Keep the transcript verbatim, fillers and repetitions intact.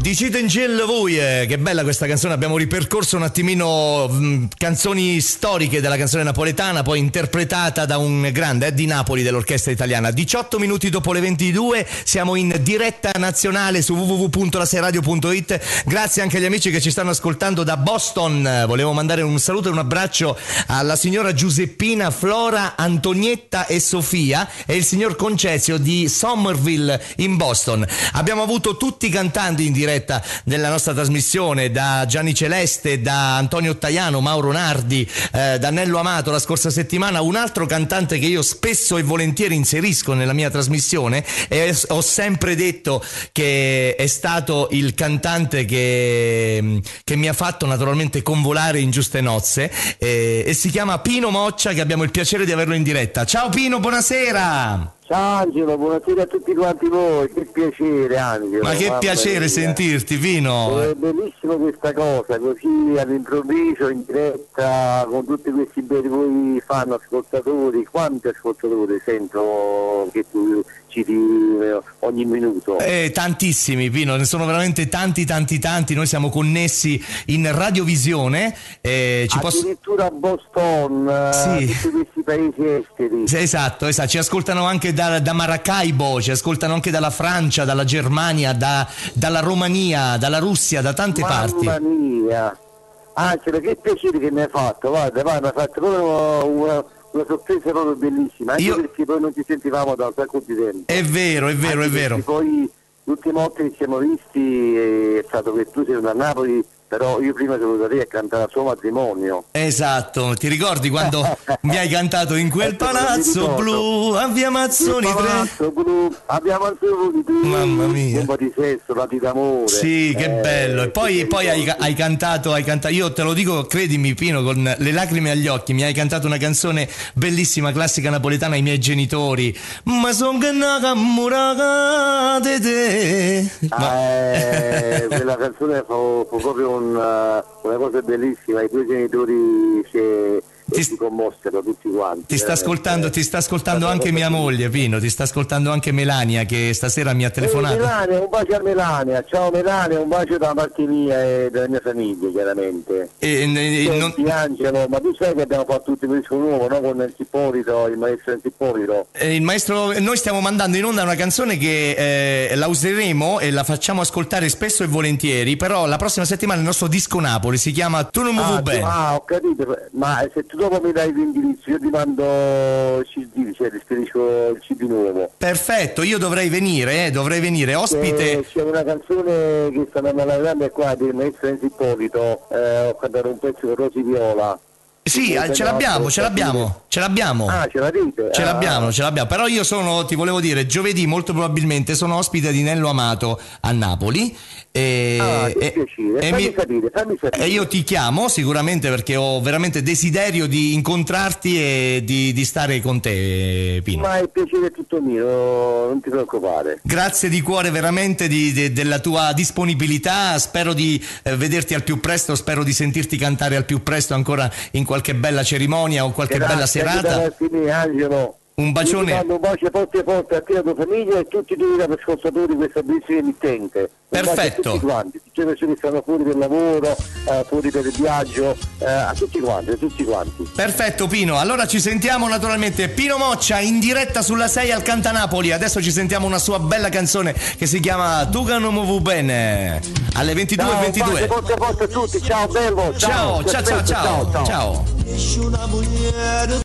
Dicite in cielo voi, eh, che bella questa canzone, abbiamo ripercorso un attimino mh, canzoni storiche della canzone napoletana, poi interpretata da un grande eh, di Napoli dell'orchestra italiana. diciotto minuti dopo le ventidue, siamo in diretta nazionale su w w w punto la sei radio punto i t. Grazie anche agli amici che ci stanno ascoltando da Boston. Volevo mandare un saluto e un abbraccio alla signora Giuseppina, Flora, Antonietta e Sofia e il signor Concezio di Somerville in Boston. Abbiamo avuto tutti i cantanti in diretta nella nostra trasmissione, da Gianni Celeste, da Antonio Taiano, Mauro Nardi, eh, da Nello Amato la scorsa settimana, un altro cantante che io spesso e volentieri inserisco nella mia trasmissione, e ho sempre detto che è stato il cantante che, che mi ha fatto naturalmente convolare in giuste nozze, eh, e si chiama Pino Moccia, che abbiamo il piacere di averlo in diretta. Ciao Pino, buonasera. Ciao Angelo, buonasera a tutti quanti voi, che piacere Angelo. Ma che piacere mia. sentirti, Pino. È bellissimo questa cosa, così all'improvviso, in diretta, con tutti questi bei voi fan ascoltatori. Quanti ascoltatori sento che tu citi ogni minuto? Eh, tantissimi, Pino, ne sono veramente tanti tanti tanti. Noi siamo connessi in radiovisione, eh, ci addirittura posso... a Boston, sì. Tutti questi paesi esteri. Sì, esatto, esatto, ci ascoltano anche da, da Maracaibo, ci ascoltano anche dalla Francia, dalla Germania, da, dalla Romania, dalla Russia, da tante Mamma parti. Mamma mia, Angelo, che piacere che mi hai fatto, guarda, guarda, mi hai fatto proprio una, una sorpresa proprio bellissima, anche Io... perché poi non ci sentivamo da un sacco di tempo. È vero, è vero, anche è vero. Poi l'ultima volta che ci siamo visti è stato che tu sei da Napoli, però io prima sono venuto lì a cantare al suo matrimonio. Esatto, ti ricordi quando mi hai cantato in quel palazzo blu a via Mazzoni tre? Palazzo blu a via Mazzoni tre. Mamma mia. Un po' di sesso, la di d'amore. Sì, che eh, bello. E poi, poi hai, hai cantato, hai cantato, io te lo dico, credimi Pino, con le lacrime agli occhi, mi hai cantato una canzone bellissima, classica napoletana ai miei genitori. Ma son che naga muraga te. Eh, quella canzone fu, fu proprio un una cosa bellissima, i tuoi genitori si, ti, si commossero tutti quanti. Ti sta ascoltando, ti sta ascoltando anche mia moglie, Pino, ti sta ascoltando anche Melania, che stasera mi ha telefonato. Eh, Melania, un bacio a Melania, ciao Melania, un bacio da parte mia e della mia famiglia, chiaramente. E, e, Senti, non... Angelo, ma tu sai che abbiamo fatto tutto il disco nuovo, no? Con il Ippolito, il maestro Ippolito. Eh, il maestro, noi stiamo mandando in onda una canzone che eh, la useremo e la facciamo ascoltare spesso e volentieri, però la prossima settimana il nostro disco Napoli si chiama Tu non mi vuoi bene. Ah, ho capito, ma se tu dopo mi dai l'indirizzo io ti mando il C D, cioè ti spedisco il C D nuovo. Perfetto, io dovrei venire, eh, dovrei venire ospite. Eh, c'è una canzone che sta andando qua del maestro Ippolito, eh, ho cantato un pezzo con Rosy Viola. Sì, ce l'abbiamo, ce l'abbiamo, ce l'abbiamo. Ah, ce la dite? Ce ah. l'abbiamo, ce l'abbiamo. Però io sono, ti volevo dire, giovedì molto probabilmente sono ospite di Nello Amato a Napoli. E, ah, che e, piacere, e fammi mi, sapere, fammi sapere. E io ti chiamo sicuramente perché ho veramente desiderio di incontrarti e di, di stare con te, Pino. Ma il piacere è tutto mio, non ti preoccupare. Grazie di cuore veramente di, di, della tua disponibilità, spero di eh, vederti al più presto, spero di sentirti cantare al più presto ancora in qualche bella cerimonia o qualche grazie, bella serata. Grazie, Angelo. Un bacione. Io ti mando un bacio forte forte a te e alla tua famiglia e tutti i tuoi ascoltatori di questa bellissima emittente. Perfetto. A tutti quanti, tutte le persone che stanno fuori per lavoro, eh, fuori per il viaggio, eh, a tutti quanti, a tutti quanti. Perfetto Pino, allora ci sentiamo naturalmente Pino Moccia in diretta sulla sei al Cantanapoli. Adesso ci sentiamo una sua bella canzone che si chiama Tu che non mi vuoi bene alle ventidue e ventidue. Ciao, forte forte a tutti, ciao bello, ciao, ciao, ciao, ciao, ciao, ciao.